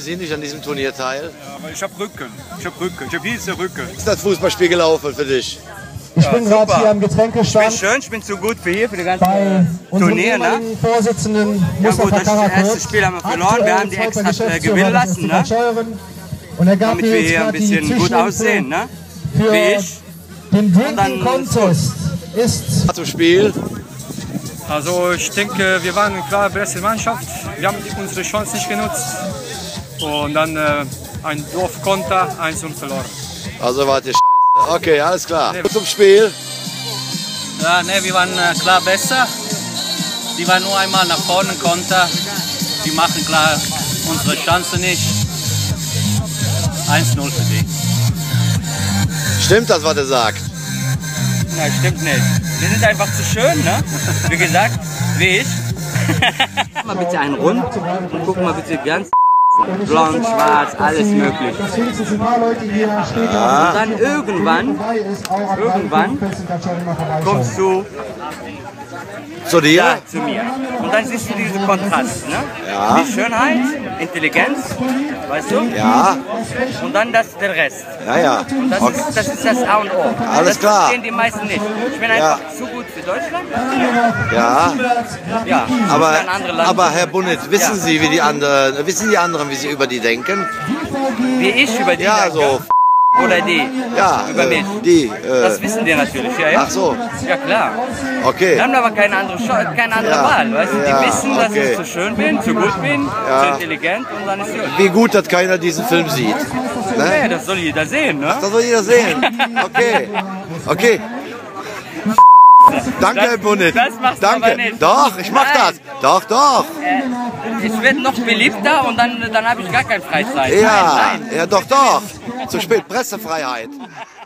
Sie nicht an diesem Turnier teil? Ja, aber ich habe Rücken. Ich habe riesen Rücken. Wie ist das Fußballspiel gelaufen für dich? Ich bin gerade hier am Getränkestand. Ich bin schön, ich bin zu gut für hier, für die ganze Bei unserem Turnier, ne? ehemaligen Vorsitzenden Ja gut, Mustafa das Karakurt. erste Spiel haben wir verloren, wir haben die Aktuell extra zweiter gewinnen lassen, ne? Geschäftsführer des Und er gab Damit mir wir jetzt hier ein gerade die bisschen gut Zwischeninfo aussehen, ne? für Wie ich. den dann Drinking Contest ist Zum Spiel. Also ich denke, wir waren eine klare beste Mannschaft. Wir haben unsere Chance nicht genutzt. Und dann ein Dorfkonter, 1-0 verloren. Also warte, Scheiße. Okay, alles klar. Zum Spiel. Ja, ne, wir waren klar besser. Die waren nur einmal nach vorne Konter. Die machen klar unsere Chance nicht. 1-0 für die. Stimmt das, was er sagt? Nein, stimmt nicht. Wir sind einfach zu schön, ne? Wie gesagt, wie ich. Mach mal bitte einen rund und guck mal bitte ganz blond, schwarz, alles möglich. Und dann irgendwann kommst du Zu dir? ja, zu mir. Und dann siehst du diesen Kontrast, ne? Ja. Die Schönheit, Intelligenz, weißt du? Ja. Und dann der Rest. Ja, ja. Und das ist das A und O. Alles das klar. verstehen die meisten nicht. Ich bin einfach zu gut für Deutschland. Ja. Ja, Aber, für ein anderes Land. aber Herr Bunnet, wissen Sie, wie die anderen, wie Sie über die denken? Wie ich über die Ja, denke. so. Oder die. Ja, Über mich. die. Das wissen die natürlich, ja, ja. Ach so. Ja, klar. Okay. Wir haben aber keine andere Ja. Wahl, weißt du? Die Ja, wissen, dass okay. ich zu schön bin, zu gut bin, Ja. zu intelligent und dann ist gut. Wie gut, dass keiner diesen Film sieht. Ne? Ja, das soll jeder sehen, ne? Das soll jeder sehen. Okay. Okay. Danke, Herr Bunnet. das machst du Danke. aber nicht. Doch, ich mach Nein. das. Doch, doch. Ich werde noch beliebter und dann habe ich gar keine Freizeit. Ja, Nein, nein. ja, doch, doch. Zu spät. Pressefreiheit.